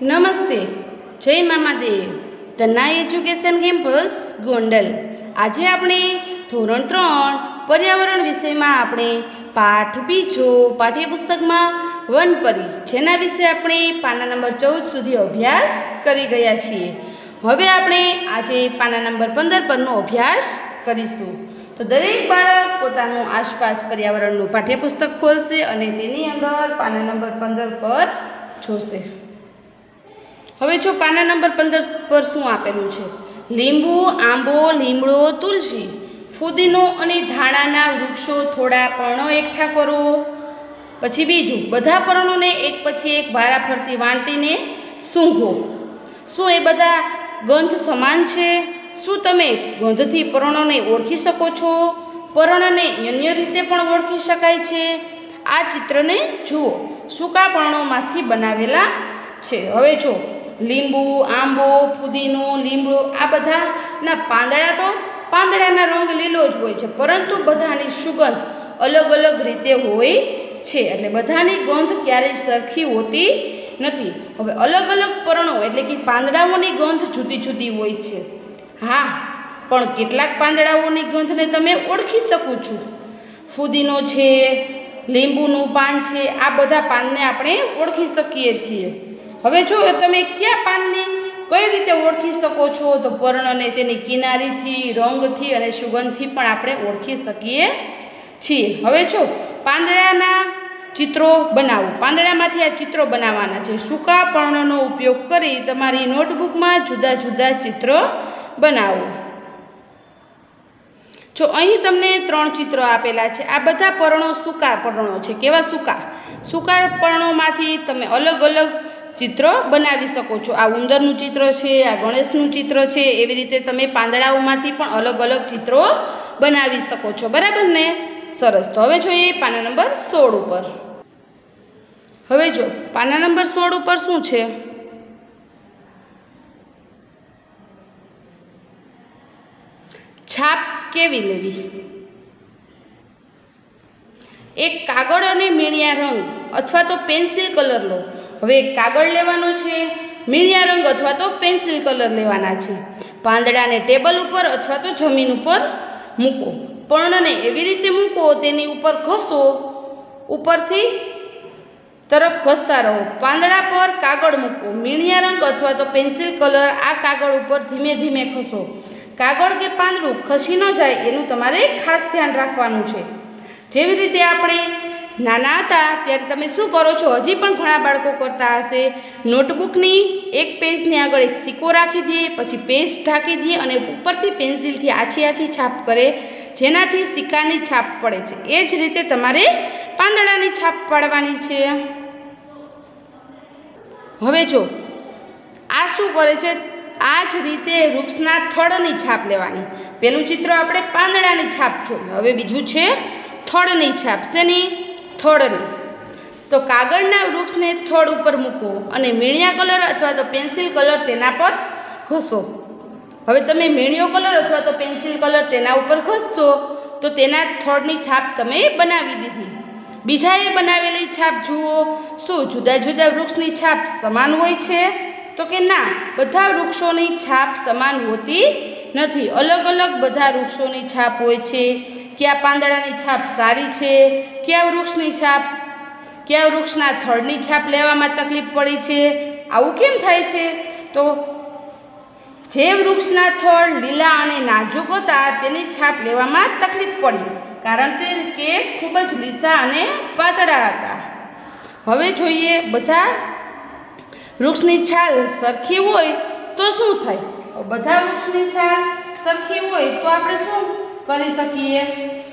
નમસ્તે, જય Mamadev. Tanna education campus Gondal. આજે આપણે ધોરણ 3 પર્યાવરણ વિષયમાં આપણે પાઠ બીજો પાઠ્યપુસ્તકમાં વનપરી જેના વિશે આપણે પાના નંબર 14 સુધી અભ્યાસ કરી ગયા છીએ. હવે આપણે આજે પાના નંબર 15 પરનો અભ્યાસ કરીશું. તો દરેક બાળક પોતાનું આસપાસ પર્યાવરણનું પાઠ્યપુસ્તક ખોલશે અને તેની અંદર પાના નંબર 15 પર જોશે. હવે જો પાના નંબર 15 પર શું આપેલું છે? લીંબુ, આંબો, લીમડો, તુલસી, ફુદીનો અને ધાણાના વૃક્ષો થોડા પર્ણો એકઠા કરો. પછી બીજું, બધા પર્ણોને એક પછી એક વારા ફરતી વાંટીને સૂંઘો. શું એ બધા ગંધ સમાન છે? શું તમે ગંધથી પર્ણોને ઓળખી શકો છો? પર્ણને અન્ય રીતે પણ ઓળખી શકાય છે. આ ચિત્રને જુઓ, સૂકા પર્ણોમાંથી બનાવેલા છે. હવે જો લીંબુ, આંબો, ફુદીનો, લીમડો આ બધાના પાંદડાના રંગ લીલો જ હોય છે, પરંતુ બધાની સુગંધ અલગ અલગ રીતે હોય છે. એટલે બધાની ગંધ ક્યારેય સરખી હોતી નથી. હવે અલગ અલગ પર્ણો એટલે કે પાંદડાઓની ગંધ જુદી જુદી હોય છે. હા, પણ કેટલાક પાંદડાઓની ગંધને તમે ઓળખી શકો છો. ફુદીનો છે, લીંબુનું પાન છે, આ બધા પાનને આપણે ઓળખી શકીએ છીએ. હવે જો તમે કયા પાનને કઈ રીતે ઓળખી શકો છો? તો પર્ણને તેની કિનારીથી, રંગથી અને સુગંધથી પણ આપણે ઓળખી શકીએ છીએ. હવે જો પાંદડાના ચિત્રો બનાવો. પાંદડામાંથી આ ચિત્રો બનાવવાના છે. સૂકા પર્ણનો ઉપયોગ કરી તમારી નોટબુકમાં જુદા જુદા ચિત્રો બનાવો. જો અહીં તમને 3 ચિત્રો આપેલા છે. આ બધા પર્ણો સૂકા પર્ણો છે. કેવા સૂકા? સૂકા પર્ણોમાંથી તમે અલગ અલગ ચિત્ર બનાવી શકો છો. આ ઉંદરનું ચિત્ર છે, આ ગણેશનું ચિત્ર છે. એવી રીતે તમે પાંદડાઓમાંથી પણ અલગ અલગ ચિત્રો બનાવી શકો છો. બરાબર ને? સરસ. તો હવે જોઈએ પાના નંબર 16 ઉપર. હવે જો પાના નંબર 16 ઉપર શું છે? છાપ કેવી લેવી? એક કાગળ અને મીણિયા રંગ અથવા તો પેન્સિલ કલર લો. હવે કાગળ લેવાનો છે, મીણિયા રંગ અથવા તો પેન્સિલ કલર લેવાના છે. પાંદડાને ટેબલ ઉપર અથવા તો જમીન ઉપર મૂકો. પર્ણને એવી રીતે મૂકો, તેની ઉપર ઘસો, ઉપરથી તરફ ઘસતા રહો. પાંદડા પર કાગળ મૂકો. મીણિયા રંગ અથવા તો પેન્સિલ કલર આ કાગળ ઉપર ધીમે ધીમે ઘસો. કાગળ કે પાંદડું ખસી ન જાય એનું તમારે ખાસ ધ્યાન રાખવાનું છે. જેવી રીતે આપણે નાના હતા ત્યારે તમે શું કરો છો? હજી પણ ઘણા બાળકો કરતા હશે. નોટબુકની એક પેજની આગળ એક સિક્કો રાખી દઈએ, પછી પેજ ઢાંકી દઈએ અને ઉપરથી પેન્સિલથી આછી આછી છાપ કરે, જેનાથી સિક્કાની છાપ પડે છે. એ જ રીતે તમારે પાંદડાની છાપ પાડવાની છે. હવે જો આ શું કરે છે? આ જ રીતે વૃક્ષના થડની છાપ લેવાની. પેલું ચિત્ર આપણે પાંદડાની છાપ જોઈ. હવે બીજું છે થડની છાપ. શેની? થડની. તો કાગળના વૃક્ષને થડ ઉપર મૂકો અને મીણિયા કલર અથવા તો પેન્સિલ કલર તેના પર ઘસો. હવે તમે મીણિયો કલર અથવા તો પેન્સિલ કલર તેના ઉપર ઘસશો તો તેના થડની છાપ તમે બનાવી દીધી. બીજાએ બનાવેલી છાપ જુઓ. શું જુદા જુદા વૃક્ષની છાપ સમાન હોય છે? તો કે ના, બધા વૃક્ષોની છાપ સમાન હોતી નથી. અલગ અલગ બધા વૃક્ષોની છાપ હોય છે. કયા પાંદડાની છાપ સારી છે, કયા વૃક્ષના થડની છાપ લેવામાં તકલીફ પડી છે. આવું કેમ થાય છે? તો જે વૃક્ષના થડ લીલા અને નાજુક હતા તેની છાપ લેવામાં તકલીફ પડી, કારણ કે ખૂબ જ લીસા અને પાતળા હતા. હવે જોઈએ, બધા વૃક્ષની છાલ સરખી હોય તો શું થાય? બધા વૃક્ષની છાલ સરખી હોય તો આપણે શું કરી શકીએ?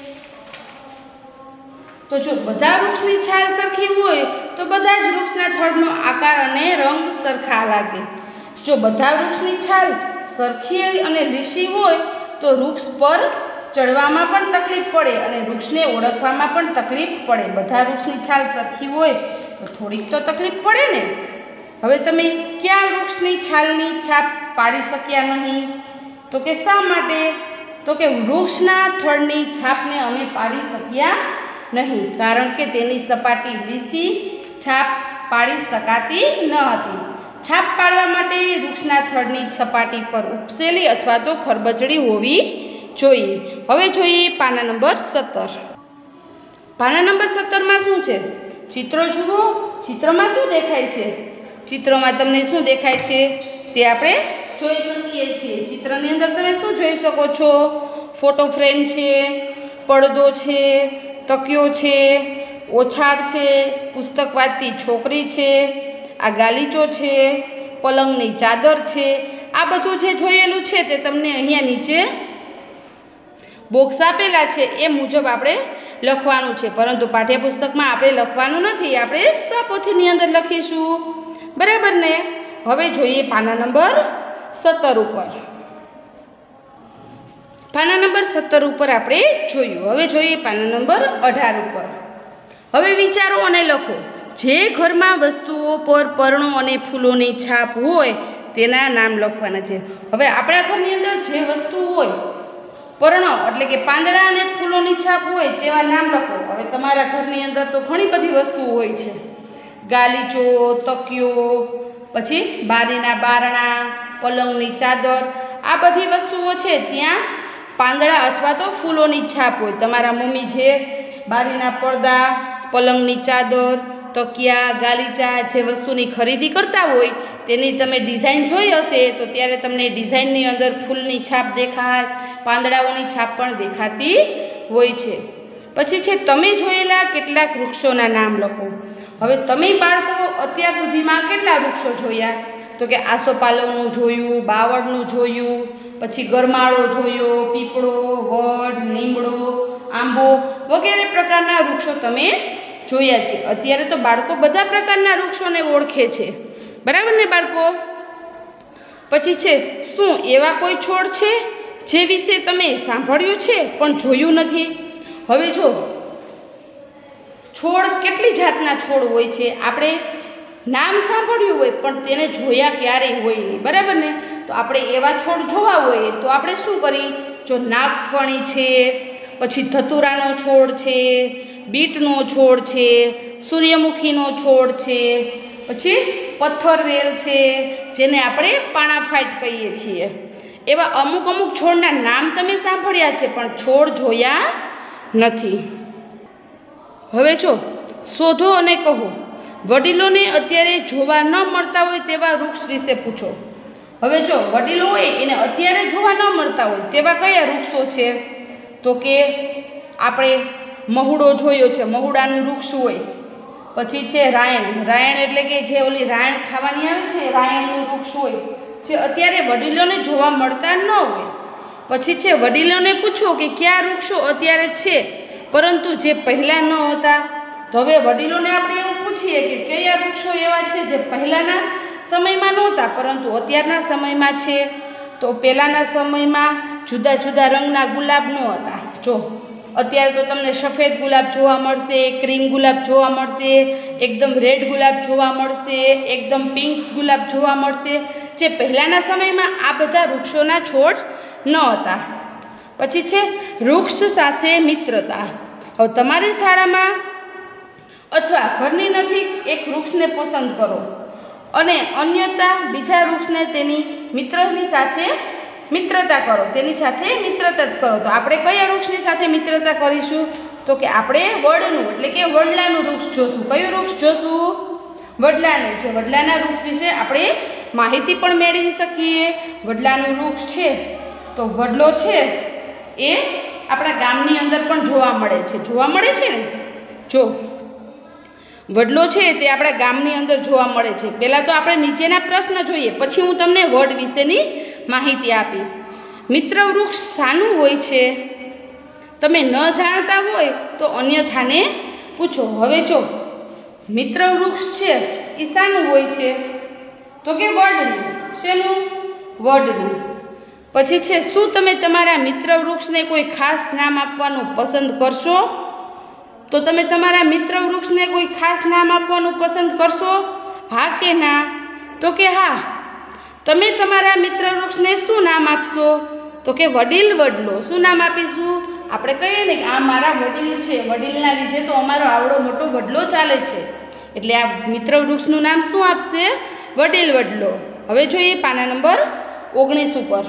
તો જો બધા વૃક્ષની છાલ સરખી હોય તો બધા જ વૃક્ષના થડનો આકાર અને રંગ સરખા લાગે. જો બધા વૃક્ષની છાલ સરખી અને લીસી હોય તો વૃક્ષ પર ચડવામાં પણ તકલીફ પડે અને વૃક્ષને ઓળખવામાં પણ તકલીફ પડે. બધા વૃક્ષની છાલ સરખી હોય તો થોડીક તો તકલીફ પડે ને. હવે તમે કયા વૃક્ષની છાલની છાપ પાડી શક્યા નહીં? તો કે શા માટે? તો કે વૃક્ષના થડની છાપને અમે પાડી શક્યા નહીં, કારણ કે તેની સપાટી લીસી છાપ પાડી શકાતી ન હતી. છાપ પાડવા માટે વૃક્ષના થડની સપાટી પર ઉપસેલી અથવા તો ખરબચડી હોવી જોઈએ. હવે જોઈએ પાના નંબર 17. પાના નંબર 17માં શું છે? ચિત્રો જુઓ. ચિત્રમાં શું દેખાય છે? ચિત્રમાં તમને શું દેખાય છે તે આપણે જોઈ શકીએ છીએ. ચિત્રની અંદર તમે શું જોઈ શકો છો? ફોટો ફ્રેમ છે, પડદો છે, તકિયો છે, ઓછાળ છે, પુસ્તક વાંચતી છોકરી છે, આ ગાલીચો છે, પલંગની ચાદર છે. આ બધું જે જોયેલું છે તે તમને અહીંયા નીચે બોક્સ આપેલા છે એ મુજબ આપણે લખવાનું છે, પરંતુ પાઠ્યપુસ્તકમાં આપણે લખવાનું નથી, આપણે સ્વપોથીની અંદર લખીશું. બરાબર ને? હવે જોઈએ પાના નંબર 17 ઉપર. પાના નંબર 17 ઉપર આપણે જોયું. હવે જોઈએ પાના નંબર 18 ઉપર. હવે વિચારો અને લખો. જે ઘરમાં વસ્તુઓ પર પર્ણો અને ફૂલોની છાપ હોય તેના નામ લખવાના છે. હવે આપણા ઘરની અંદર જે વસ્તુ હોય, પર્ણો એટલે કે પાંદડા અને ફૂલોની છાપ હોય તેવા નામ લખો. હવે તમારા ઘરની અંદર તો ઘણી બધી વસ્તુઓ હોય છે. ગાલીચો, તકિયો, પછી બારીના બારણા, પલંગની ચાદર, આ બધી વસ્તુઓ છે ત્યાં પાંદડા અથવા તો ફૂલોની છાપ હોય. તમારા મમ્મી જે બારીના પડદા, પલંગની ચાદર, તકિયા, ગાલીચા જે વસ્તુની ખરીદી કરતા હોય તેની તમે ડિઝાઇન જોઈ હશે તો ત્યારે તમને ડિઝાઇનની અંદર ફૂલની છાપ દેખાય, પાંદડાઓની છાપ પણ દેખાતી હોય છે. પછી છે તમે જોયેલા કેટલાક વૃક્ષોના નામ લખો. હવે તમે બાળકો અત્યાર સુધીમાં કેટલા વૃક્ષો જોયા? તો કે આસોપાલવનું જોયું, બાવળનું જોયું, પછી ગરમાળો જોયો, પીપળો, વડ, લીમડો, આંબો વગેરે પ્રકારના વૃક્ષો તમે જોયા છે. અત્યારે તો બાળકો બધા પ્રકારના વૃક્ષોને ઓળખે છે. બરાબર ને બાળકો? પછી છે શું એવા કોઈ છોડ છે જે વિશે તમે સાંભળ્યું છે પણ જોયું નથી? હવે જો છોડ કેટલી જાતના છોડ હોય છે, આપણે નામ સાંભળ્યું હોય પણ તેને જોયા ક્યારેય હોય નહીં. બરાબર ને? તો આપણે એવા છોડ જોવા હોય તો આપણે શું કરી? જો નાગફણી છે, પછી ધતુરાનો છોડ છે, બીટનો છોડ છે, સૂર્યમુખીનો છોડ છે, પછી પથ્થરવેલ છે જેને આપણે પાણાફાટ કહીએ છીએ. એવા અમુક અમુક છોડના નામ તમે સાંભળ્યા છે પણ છોડ જોયા નથી. હવે જો શોધો અને કહો. વડીલોને અત્યારે જોવા ન મળતા હોય તેવા વૃક્ષ વિશે પૂછો. હવે જો વડીલો હોય એને અત્યારે જોવા ન મળતા હોય તેવા કયા વૃક્ષો છે? તો કે આપણે મહુડો જોયો છે, મહુડાનું વૃક્ષ હોય. પછી છે રાયણ. રાયણ એટલે કે જે ઓલી રાયણ ખાવાની આવે છે રાયણનું વૃક્ષ હોય જે અત્યારે વડીલોને જોવા મળતા ન હોય. પછી છે વડીલોને પૂછો કે કયા વૃક્ષો અત્યારે છે પરંતુ જે પહેલાં ન હતા. તો હવે વડીલોને આપણે એવું પૂછીએ કે કયા વૃક્ષો એવા છે જે પહેલાંના સમયમાં નહોતા પરંતુ અત્યારના સમયમાં છે? તો પહેલાંના સમયમાં જુદા જુદા રંગના ગુલાબ ન હતા. જો અત્યારે તો તમને સફેદ ગુલાબ જોવા મળશે, ક્રીમ ગુલાબ જોવા મળશે, એકદમ રેડ ગુલાબ જોવા મળશે, એકદમ પિંક ગુલાબ જોવા મળશે. જે પહેલાંના સમયમાં આ બધા વૃક્ષોના છોડ ન હતા. પછી છે વૃક્ષ સાથે મિત્રતા. હવે તમારી શાળામાં અથવા ઘરની નજીક એક વૃક્ષને પસંદ કરો અને અન્યથા બીજા વૃક્ષને તેની મિત્રની સાથે મિત્રતા કરો, તેની સાથે મિત્રતા કરો. તો આપણે કયા વૃક્ષની સાથે મિત્રતા કરીશું? તો કે આપણે વડનું એટલે કે વડલાનું વૃક્ષ જોશું. કયું વૃક્ષ જોશું? વડલાનું. જે વડલાના વૃક્ષ વિશે આપણે માહિતી પણ મેળવી શકીએ. વડલાનું વૃક્ષ છે તો વડલો છે એ આપણા ગામની અંદર પણ જોવા મળે છે. જોવા મળે છે ને? જો વડલો છે તે આપણા ગામની અંદર જોવા મળે છે. પહેલાં તો આપણે નીચેના પ્રશ્ન જોઈએ પછી હું તમને વડ વિશેની માહિતી આપીશ. મિત્ર વૃક્ષ શાનું હોય છે? તમે ન જાણતા હોય તો અન્યથાને પૂછો. હવે જો મિત્ર વૃક્ષ છે એ શાનું હોય છે? તો કે વડનું. શેનું? વડનું. પછી છે શું તમે તમારા મિત્ર વૃક્ષને કોઈ ખાસ નામ આપવાનું પસંદ કરશો? તો તમે તમારા મિત્ર વૃક્ષને કોઈ ખાસ નામ આપવાનું પસંદ કરશો? હા કે ના? તો કે હા. તમે તમારા મિત્ર વૃક્ષને શું નામ આપશો? તો કે વડીલ વડલો. શું નામ આપીશું? આપણે કહીએ ને કે આ મારા વડીલ છે, વડીલના લીધે તો અમારો આવડો મોટો વડલો ચાલે છે. એટલે આ મિત્ર વૃક્ષનું નામ શું આપશે? વડીલ વડલો. હવે જોઈએ પાના નંબર 19 ઉપર.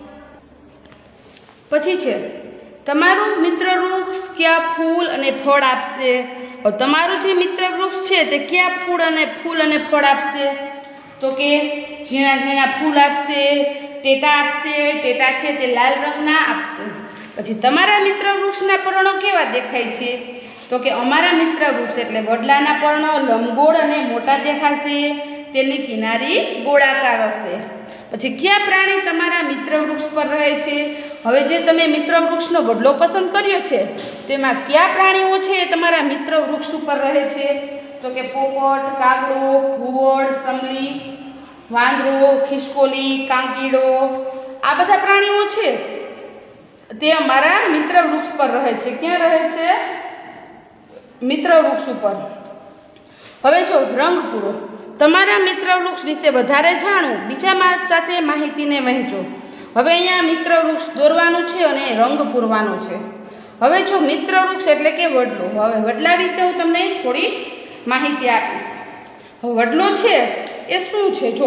પછી છે તમારું મિત્ર વૃક્ષ કયા ફૂલ અને ફળ આપશે. તમારું જે મિત્ર વૃક્ષ છે તે કયા ફૂલ અને ફળ આપશે. તો કે ઝીણા ઝીણા ફૂલ આપશે, ટેટા આપશે. ટેટા છે તે લાલ રંગના આપશે. પછી તમારા મિત્ર વૃક્ષના પર્ણો કેવા દેખાય છે. તો કે અમારા મિત્ર વૃક્ષ એટલે વડલાના પર્ણો લંબગોળ અને મોટા દેખાશે. તેની કિનારી ગોળાકાર હશે. પછી કયા પ્રાણી તમારા મિત્ર વૃક્ષ પર રહે છે. હવે જે તમે મિત્ર વૃક્ષનો વડલો પસંદ કર્યો છે તેમાં કયા પ્રાણીઓ છે એ તમારા મિત્ર વૃક્ષ ઉપર રહે છે. તો કે પોપટ, કાગડો, ઘુવડ, સમલી, વાંદરો, ખિસકોલી, કાંકીડો, આ બધા પ્રાણીઓ છે તે અમારા મિત્ર વૃક્ષ પર રહે છે. ક્યાં રહે છે? મિત્ર વૃક્ષ ઉપર. હવે જો રંગ પૂરો. તમારા મિત્ર વૃક્ષ વિશે વધારે જાણો, બીજા સાથે માહિતીને વહેંચો. હવે અહીંયા મિત્ર વૃક્ષ દોરવાનું છે અને રંગ પૂરવાનો છે. હવે જો મિત્ર વૃક્ષ એટલે કે વડલો. હવે વડલા વિશે હું તમને થોડી માહિતી આપીશ. વડલો છે એ શું છે? જો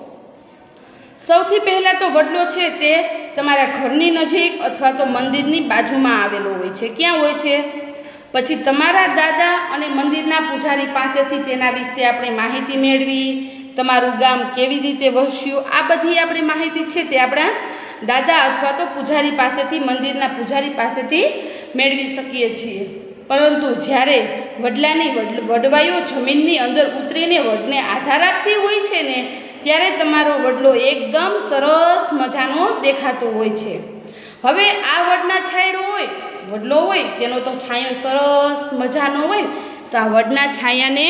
સૌથી પહેલાં તો વડલો છે તે તમારા ઘરની નજીક અથવા તો મંદિરની બાજુમાં આવેલો હોય છે. ક્યાં હોય છે? પછી તમારા દાદા અને મંદિરના પૂજારી પાસેથી તેના વિશે આપણે માહિતી મેળવી. તમારું ગામ કેવી રીતે વસ્યું, આ બધી આપણી માહિતી છે તે આપણા દાદા અથવા તો પૂજારી પાસેથી, મંદિરના પૂજારી પાસેથી મેળવી શકીએ છીએ. પરંતુ જ્યારે વડલાની વડવાઈઓ જમીનની અંદર ઉતરીને વડને આધાર આપતી હોય છે ને, ત્યારે તમારો વડલો એકદમ સરસ મજાનો દેખાતો હોય છે. હવે આ વડના વડલો હોય તેનો તો છાંયો સરસ મજાનો હોય. તો આ વડના છાયાને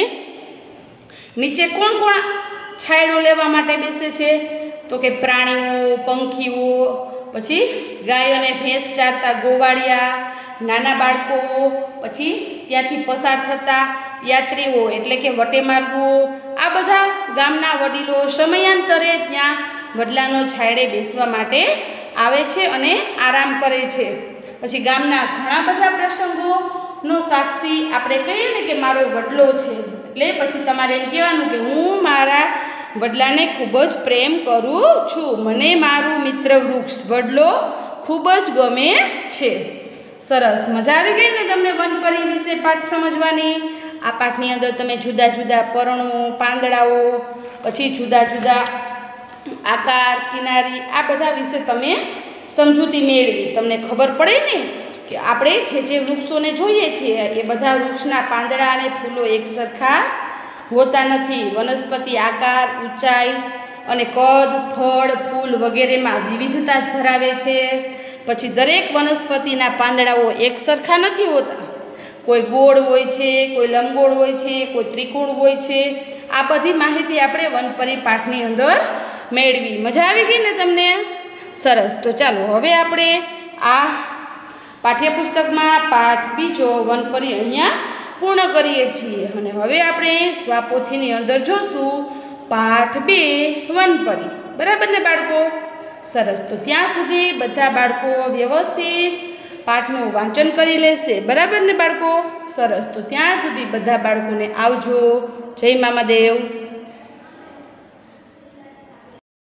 નીચે કોણ છાંયડો લેવા માટે બેસે છે? તો કે પ્રાણીઓ, પંખીઓ, પછી ગાય અને ભેંસ ચારતા ગોવાળિયા, નાના બાળકો, પછી ત્યાંથી પસાર થતા યાત્રીઓ એટલે કે વટેમાર્ગો, આ બધા ગામના વડીલો સમયાંતરે ત્યાં વડલાનો છાંયડે બેસવા માટે આવે છે અને આરામ કરે છે. પછી ગામના ઘણા બધા પ્રસંગોનો સાક્ષી આપણે કહીએ ને કે મારો વડલો છે, એટલે પછી તમારે એમ કહેવાનું કે હું મારા વડલાને ખૂબ જ પ્રેમ કરું છું, મને મારું મિત્ર વૃક્ષ વડલો ખૂબ જ ગમે છે. સરસ, મજા આવી ગઈ ને તમને વનપરી વિશે પાઠ સમજવાની. આ પાઠની અંદર તમે જુદા જુદા પર્ણો, પાંદડાઓ, પછી જુદા જુદા આકાર, કિનારી, આ બધા વિશે તમે સમજૂતી મેળવી. તમને ખબર પડે ને કે આપણે જે વૃક્ષોને જોઈએ છીએ એ બધા વૃક્ષના પાંદડા અને ફૂલો એક સરખા હોતા નથી. વનસ્પતિ આકાર, ઊંચાઈ અને કદ, ફળ, ફૂલ વગેરેમાં વિવિધતા ધરાવે છે. પછી દરેક વનસ્પતિના પાંદડાઓ એક સરખા નથી હોતા. કોઈ ગોળ હોય છે, કોઈ લંબગોળ હોય છે, કોઈ ત્રિકોણ હોય છે. આ બધી માહિતી આપણે વનપરી પાઠની અંદર મેળવી. મજા આવી ગઈ ને તમને? સરસ. તો ચાલો હવે આપણે આ પાઠ્યપુસ્તકમાં પાઠ બીજો વનપરી અહીંયા પૂર્ણ કરીએ છીએ. અને હવે આપણે સ્વાપોથીની અંદર જોશું પાઠ 2 વનપરી. બરાબર ને બાળકો? સરસ. તો ત્યાં સુધી બધા બાળકો વ્યવસ્થિત પાઠનું વાંચન કરી લેશે. બરાબર ને બાળકો? સરસ. તો ત્યાં સુધી બધા બાળકોને આવજો. જય મામાદેવ.